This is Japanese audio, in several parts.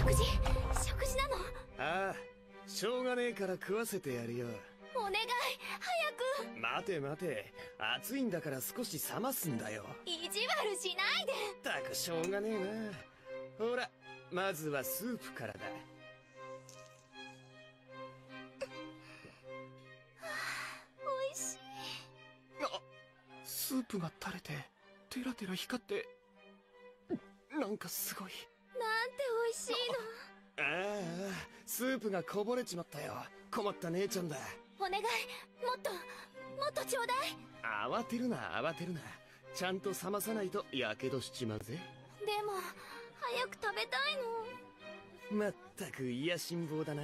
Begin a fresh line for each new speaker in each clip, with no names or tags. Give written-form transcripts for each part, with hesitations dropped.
食事なの？
ああ、しょうがねえから食わせてやるよ。
お願い、早く。
待て待て、暑いんだから少し冷ますんだよ。
意地悪しないで。
ったくしょうがねえな。ほら、まずはスープからだ。
おいしい。
あ、スープが垂れてテラテラ光ってなんかすごい。
なんておいしいの。
ああ、スープがこぼれちまったよ。困った姉ちゃんだ。
お願い、もっとちょうだい。
慌てるな慌てるな、ちゃんと冷まさないとやけどしちまうぜ。
でも早く食べたいの。
まったくいや辛抱だな。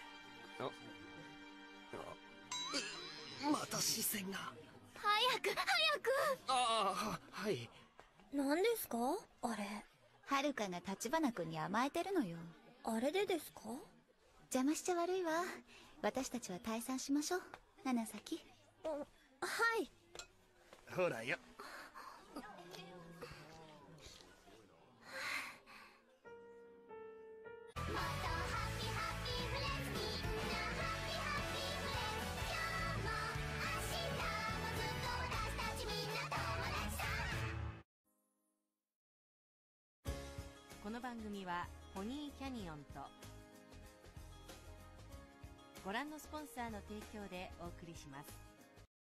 また視線が。
早く。
ああ、はい。
何ですかあれ？
はるかが立花君に甘えてるのよ。
あれでですか？
邪魔しちゃ悪いわ。私たちは退散しましょう。七咲。
はい。
ほらよ。
この番組はポニーキャニオンとご覧のスポンサーの提供でお送りします。